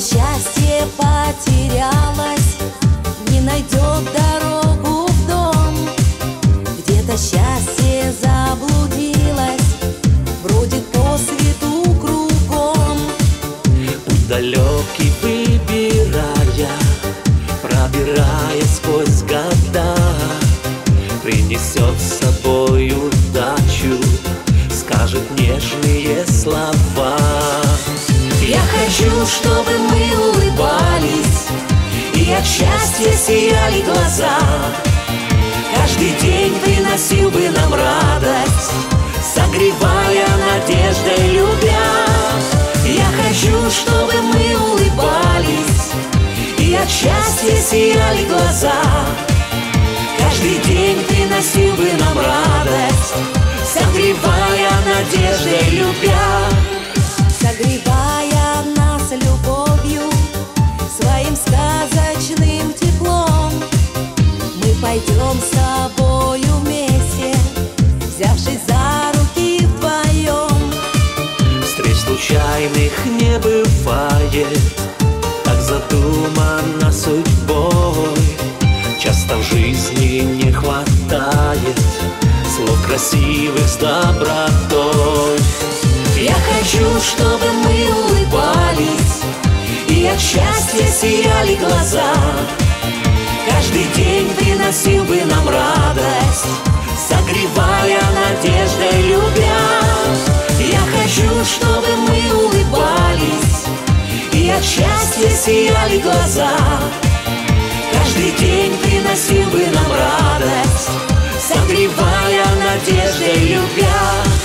счастье потерялось, не найдет дорогу в дом. Где-то счастье заблудилось, бродит по свету кругом. Путь далекий выбирая, пробираясь сквозь года, принесет с собой удачу, скажет нежные слова. Я хочу, чтобы мы улыбались и от счастья сияли глаза. Каждый день приносил бы нам радость, согревая надеждой, любя. Я хочу, чтобы мы улыбались и от счастья сияли глаза. Каждый день приносил бы нам радость, согревая надеждой, любя. Согревая нас любовью, своим сказочным теплом, мы пойдем с тобою вместе, взявшись за руки вдвоем. Встреч случайных не бывает, так задумано судьбой. Часто в жизни не хватает слов красивых с добротой. Я хочу, чтобы мы улыбались и от счастья сияли глаза. Каждый день приносил бы нам радость, согревая надеждой, любя. Я хочу, чтобы мы улыбались и от счастья сияли глаза. Каждый день приносил бы нам радость, согревая надеждой, любя.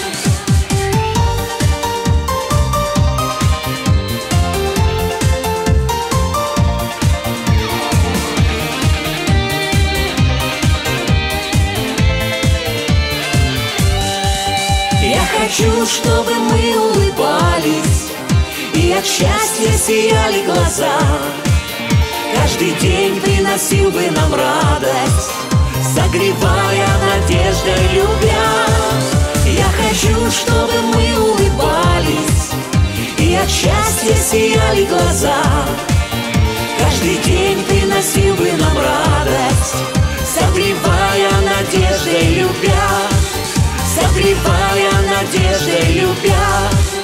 Я хочу, чтобы мы улыбались и от счастья сияли глаза. Каждый день приносил бы нам радость, согревая надеждой, любя. Я хочу, чтобы мы улыбались и от счастья сияли глаза. Каждый день приносил бы нам радость, согревая надеждой, любя. Согревая надеждой, любя.